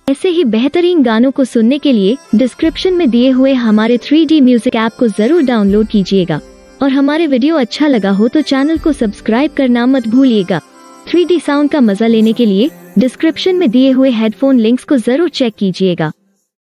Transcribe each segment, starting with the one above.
ऐसे ही बेहतरीन गानों को सुनने के लिए डिस्क्रिप्शन में दिए हुए हमारे 3D म्यूजिक ऐप को जरूर डाउनलोड कीजिएगा और हमारे वीडियो अच्छा लगा हो तो चैनल को सब्सक्राइब करना मत भूलिएगा। 3D साउंड का मजा लेने के लिए डिस्क्रिप्शन में दिए हुए हेडफोन लिंक्स को जरूर चेक कीजिएगा।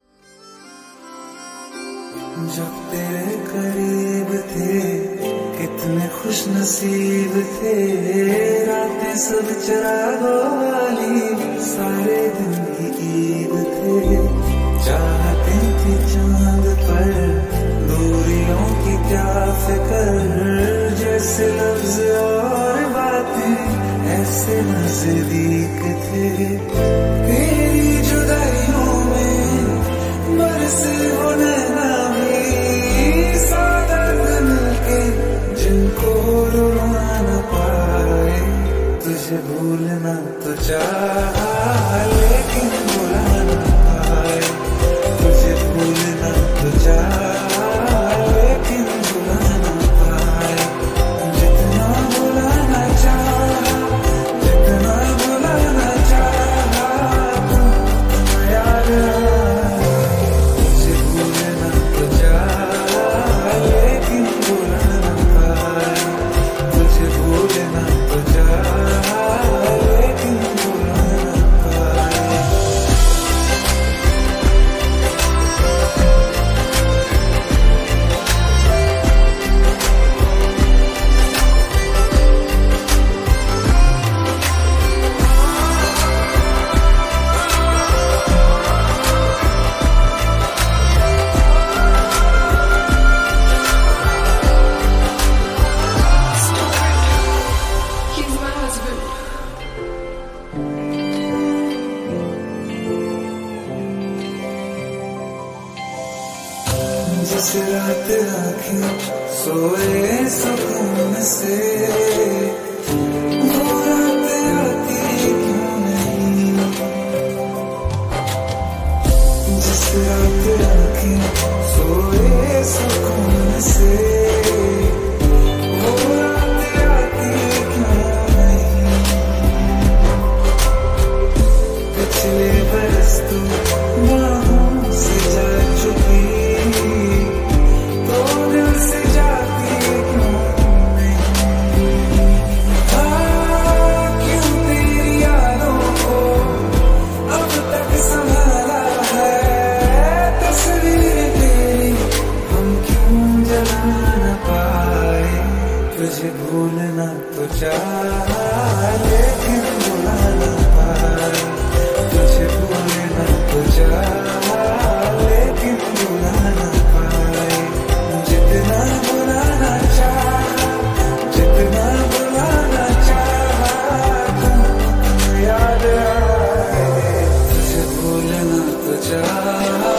जब तेरे करीब थे कितने खुश नसीब थे, रातें सब चरागों वाली सारे दिन की ईद थे। चाहते थे चांद पर दूरियों की क्या फिक्र, जैसे लफ्ज और बातें ऐसे नजदीक थे। तेरी जुदाइयों में बरसे हो नैना भी सादत मिलके जिनको रुला न पाए। तुझे भूलना तो चाहा लेकिन भुला न पाए। तुझे भूलना तो चाहा लेकिन भुला न पाए। जितना भुलाना चाहा, जितना भुलाना चाहा, तुम याद आए। तुझे भूलना तो चाहा लेकिन भुला न पाए। तुझे भूलना तो चाहा लेकिन भुला न पाए। He's my husband. जिस रात आँखें सोए सुकून से, वो रात आती क्यों नहीं। जिस रात आँखें सोए सुकून से, वो रात आती क्यों नहीं। पिछले बरस तू बाहों से जा चुकी, तो दिल से जाती क्यों नहीं। क्यों तेरी यादों को अब तक संभाला है। तस्वीर तेरी हम क्यों जला न पाए। तुझे भूलना तो चाहा लेकिन भुला न पाए। तुझे भूलना तो चाहा लेकिन भुला न पाए। जितना भुलाना चाहा, जितना भुलाना चाहा, तुम याद आए। तुझे भूलना तो चाहा।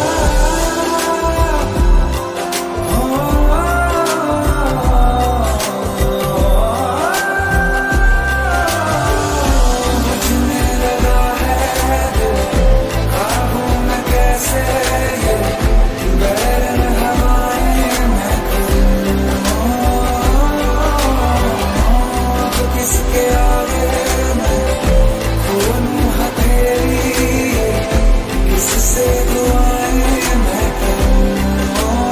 मुझमें लगा है दिल, काबू में कैसे ये बैरन हवाएं मैं करूं। तो किसके आगे मैं खोलूं हथेली, किससे दुआएं मैं करूं।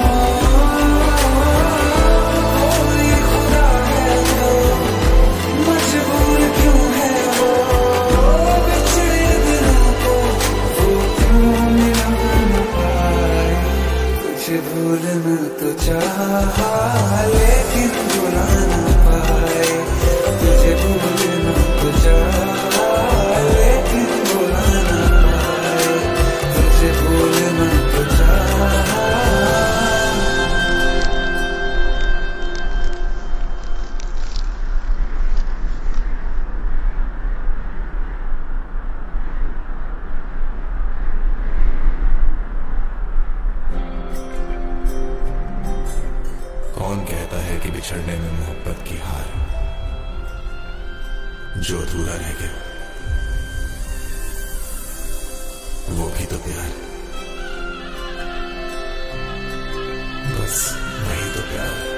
कोई खुदा है जो मजबूर क्यों है वो, बिछड़े दिलों को वो क्यों मिला न पाए। तुझे भूलना तो चाहा लेकिन भुला न पाए। तुझे भूलना तो चाहा लेकिन भुला न पाए। तुझे भूलना तो चाहा। कौन कहता है कि बिछड़ने में मोहब्बत की हार, जो अधूरा रह गया वो भी तो प्यार। बस वही तो प्यार है।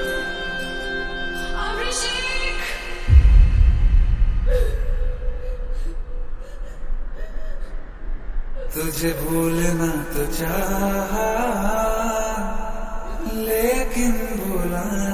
तुझे भूलना तो चाहा, लेकिन भुला